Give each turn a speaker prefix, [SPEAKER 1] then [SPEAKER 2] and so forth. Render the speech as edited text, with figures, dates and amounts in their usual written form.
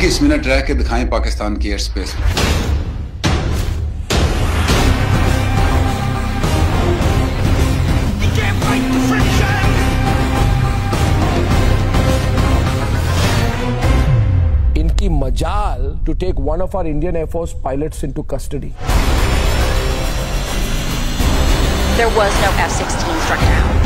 [SPEAKER 1] 21 minute रह के दिखाएं पाकिस्तान की एयर स्पेस में।
[SPEAKER 2] इनकी मजाल to take one of our Indian Air Force pilots into custody.
[SPEAKER 3] There was no F-16 struck down.